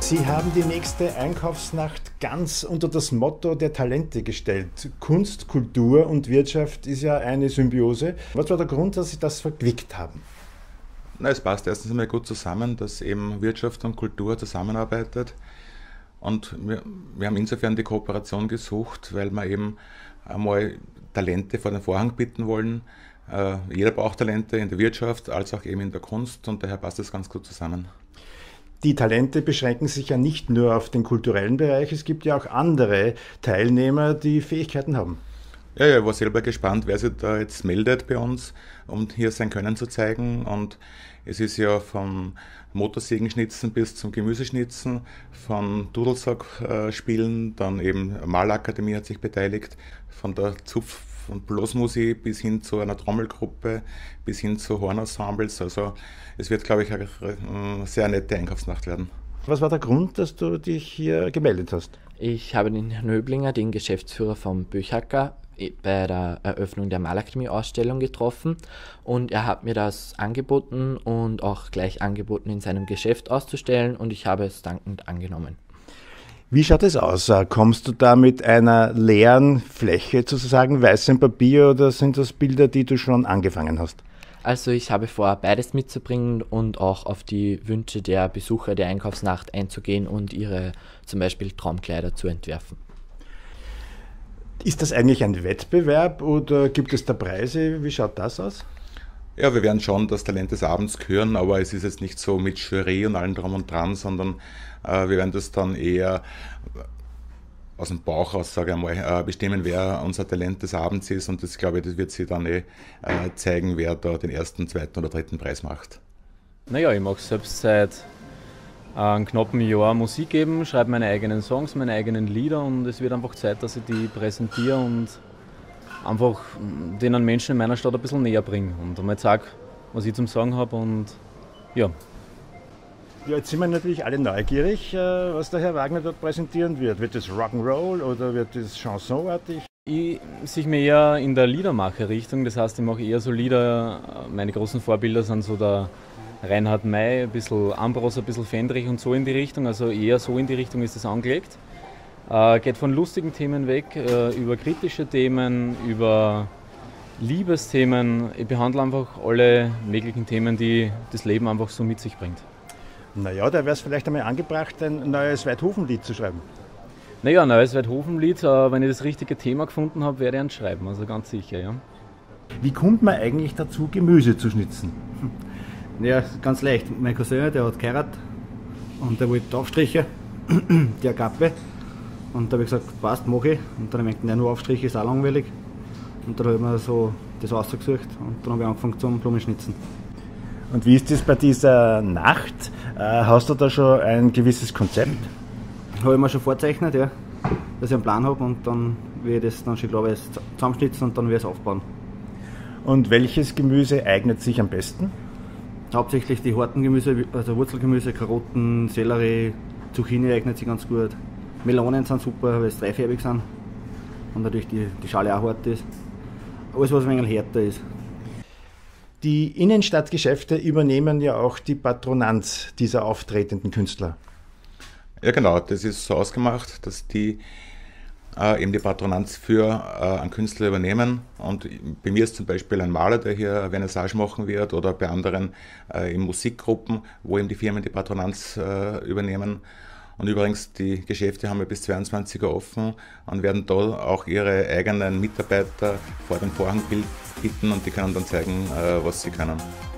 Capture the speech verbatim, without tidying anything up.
Sie haben die nächste Einkaufsnacht ganz unter das Motto der Talente gestellt. Kunst, Kultur und Wirtschaft ist ja eine Symbiose. Was war der Grund, dass Sie das verquickt haben? Na, es passt erstens einmal gut zusammen, dass eben Wirtschaft und Kultur zusammenarbeitet. Und wir, wir haben insofern die Kooperation gesucht, weil wir eben einmal Talente vor den Vorhang bitten wollen. Äh, jeder braucht Talente in der Wirtschaft, als auch eben in der Kunst, und daher passt das ganz gut zusammen. Die Talente beschränken sich ja nicht nur auf den kulturellen Bereich, es gibt ja auch andere Teilnehmer, die Fähigkeiten haben. Ja, ja, ich war selber gespannt, wer sich da jetzt meldet bei uns, um hier sein Können zu zeigen. Und es ist ja vom Motorsägenschnitzen bis zum Gemüseschnitzen, von Dudelsack-Spielen, dann eben Malakademie hat sich beteiligt, von der Zupf- und Blasmusik bis hin zu einer Trommelgruppe, bis hin zu Hornensembles. Also es wird, glaube ich, eine sehr nette Einkaufsnacht werden. Was war der Grund, dass du dich hier gemeldet hast? Ich habe den Herrn Höblinger, den Geschäftsführer vom Büchacker, bei der Eröffnung der Malakademie-Ausstellung getroffen, und er hat mir das angeboten und auch gleich angeboten, in seinem Geschäft auszustellen, und ich habe es dankend angenommen. Wie schaut es aus? Kommst du da mit einer leeren Fläche, sozusagen weißem Papier, oder sind das Bilder, die du schon angefangen hast? Also ich habe vor, beides mitzubringen und auch auf die Wünsche der Besucher der Einkaufsnacht einzugehen und ihre zum Beispiel Traumkleider zu entwerfen. Ist das eigentlich ein Wettbewerb oder gibt es da Preise? Wie schaut das aus? Ja, wir werden schon das Talent des Abends küren, aber es ist jetzt nicht so mit Jury und allem drum und dran, sondern äh, wir werden das dann eher aus dem Bauch aus, sage ich einmal, äh, bestimmen, wer unser Talent des Abends ist, und das, glaube ich, das wird sich dann eh äh, zeigen, wer da den ersten, zweiten oder dritten Preis macht. Naja, ich mache selbst seit äh, einem knappen Jahr Musik geben, schreibe meine eigenen Songs, meine eigenen Lieder, und es wird einfach Zeit, dass ich die präsentiere und einfach den Menschen in meiner Stadt ein bisschen näher bringe und einmal sage, was ich zum Sagen habe, und ja. Ja, jetzt sind wir natürlich alle neugierig, was der Herr Wagner dort präsentieren wird. Wird das Rock'n'Roll oder wird das Chansonartig? Ich sehe mich eher in der Liedermacher-Richtung, das heißt, ich mache eher so Lieder, meine großen Vorbilder sind so der Reinhard May, ein bisschen Ambros, ein bisschen Fendrich und so in die Richtung, also eher so in die Richtung ist es angelegt. Äh, geht von lustigen Themen weg, äh, über kritische Themen, über Liebesthemen. Ich behandle einfach alle möglichen Themen, die das Leben einfach so mit sich bringt. Naja, da wäre es vielleicht einmal angebracht, ein neues Weidhofen-Lied zu schreiben. Naja, ein neues Weidhofen-Lied, äh, wenn ich das richtige Thema gefunden habe, werde ich eins schreiben, also ganz sicher, ja. Wie kommt man eigentlich dazu, Gemüse zu schnitzen? Ja, ganz leicht. Mein Cousin, der hat geheiratet und der wollte Aufstriche, die Agape. Und da habe ich gesagt, passt, mache ich. Und dann habe ich gedacht, nur Aufstriche ist auch langweilig. Und dann habe ich mir so das ausgesucht und dann habe ich angefangen zum Blumenschnitzen. Und wie ist das bei dieser Nacht? Äh, hast du da schon ein gewisses Konzept? Habe ich mir schon vorzeichnet, ja, dass ich einen Plan habe, und dann werde ich das dann schon, glaube ich, zusammenschnitzen und dann werde ich es aufbauen. Und welches Gemüse eignet sich am besten? Hauptsächlich die harten Gemüse, also Wurzelgemüse, Karotten, Sellerie, Zucchini eignet sich ganz gut. Melonen sind super, weil sie dreifärbig sind und natürlich die, die Schale auch hart ist. Alles, was ein wenig härter ist. Die Innenstadtgeschäfte übernehmen ja auch die Patronanz dieser auftretenden Künstler. Ja, genau, das ist so ausgemacht, dass die äh, eben die Patronanz für äh, einen Künstler übernehmen. Und bei mir ist zum Beispiel ein Maler, der hier eine Vernissage machen wird, oder bei anderen äh, in Musikgruppen, wo eben die Firmen die Patronanz äh, übernehmen. Und übrigens, die Geschäfte haben ja bis zweiundzwanzig Uhr offen und werden da auch ihre eigenen Mitarbeiter vor dem Vorhang bitten, und die können dann zeigen, was sie können.